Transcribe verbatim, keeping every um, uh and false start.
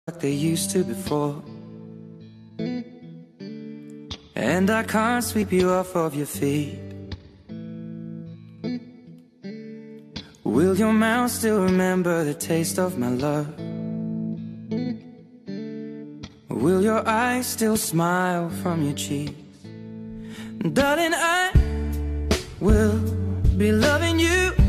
like they used to before. And I can't sweep you off of your feet. Will your mouth still remember the taste of my love? Will your eyes still smile from your cheeks? Darling, I will be loving you